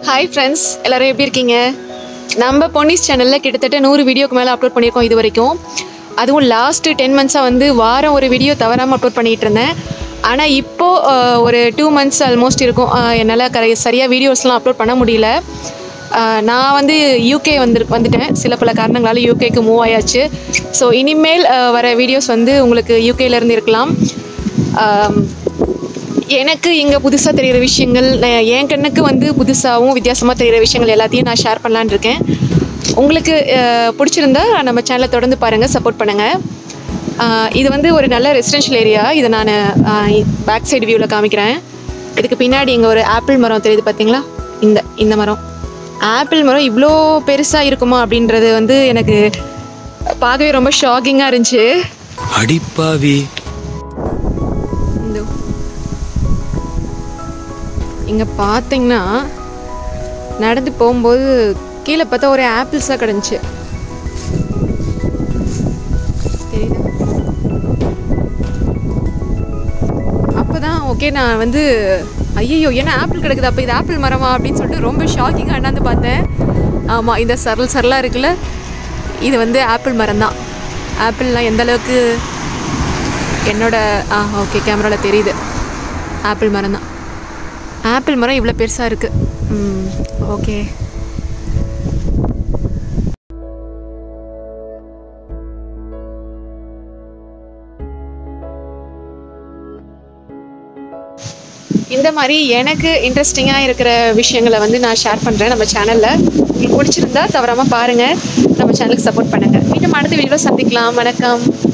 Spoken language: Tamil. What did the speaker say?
ஹாய் ஃப்ரெண்ட்ஸ், எல்லோரும் எப்படி இருக்கீங்க? நம்ம பொன்னிஸ் சேனலில் கிட்டத்தட்ட 100 வீடியோக்கு மேலே அப்லோட் பண்ணியிருக்கோம் இது வரைக்கும். அதுவும் லாஸ்ட்டு 10 மந்த்ஸாக வந்து வாரம் ஒரு வீடியோ தவறாமல் அப்லோட் பண்ணிகிட்டு இருந்தேன். ஆனால் இப்போது ஒரு 2 மந்த்ஸ் ஆல்மோஸ்ட் இருக்கும் என்னால் சரியாக வீடியோஸ்லாம் அப்லோட் பண்ண முடியல. நான் வந்து யூகே வந்துட்டேன். சில பல காரணங்களால் யூகேக்கு மூவ் ஆயாச்சு. ஸோ இனிமேல் வர வீடியோஸ் வந்து உங்களுக்கு யூகேலேருந்து இருக்கலாம். எனக்கு இங்கே புதுசாக தெரிகிற விஷயங்கள், என் கண்ணுக்கு வந்து புதுசாகவும் வித்தியாசமாக தெரிகிற விஷயங்கள் எல்லாத்தையும் நான் ஷேர் பண்ணலான்னு இருக்கேன். உங்களுக்கு பிடிச்சிருந்தா நம்ம சேனலை தொடர்ந்து பாருங்கள், சப்போர்ட் பண்ணுங்கள். இது வந்து ஒரு நல்ல ரெசிடென்ஷியல் ஏரியா. இதை நான் பேக் சைடு வியூவில் காமிக்கிறேன். இதுக்கு பின்னாடி இங்கே ஒரு ஆப்பிள் மரம் தெரியுது பார்த்தீங்களா? இந்த மரம், ஆப்பிள் மரம் இவ்வளோ பெருசாக இருக்குமா அப்படின்றது வந்து எனக்கு பார்க்கவே ரொம்ப ஷாக்கிங்காக இருந்துச்சு. அடிப்பாவி, இங்கே பார்த்தீங்கன்னா நடந்து போகும்போது கீழே பார்த்தா ஒரு ஆப்பிள்ஸாக கிடந்துச்சு. தெரியுதா? அப்போ தான் ஓகே, நான் வந்து ஐயோ என்ன ஆப்பிள் கிடக்குது, அப்போ இது ஆப்பிள் மரமா அப்படின்னு சொல்லிட்டு ரொம்ப ஷாக்கிங்காக அண்ணாந்து பார்த்தேன். ஆமாம், இந்த சரலாக இருக்குல்ல, இது வந்து ஆப்பிள் மரம் தான். ஆப்பிள்லாம் எந்த அளவுக்கு என்னோட ஓகே கேமராவில் தெரியுது. ஆப்பிள் மரம் தான். ஆப்பிள் மரம் இவ்வளோ பெருசாக இருக்குது. ஓகே, இந்த மாதிரி எனக்கு இன்ட்ரெஸ்டிங்காக இருக்கிற விஷயங்களை வந்து நான் ஷேர் பண்ணுறேன் நம்ம சேனலில். உங்களுக்கு பிடிச்சிருந்தா தவறாமல் பாருங்கள், நம்ம சேனலுக்கு சப்போர்ட் பண்ணுங்கள். மீண்டும் அடுத்த வீடியோவில் சந்திக்கலாம். வணக்கம்.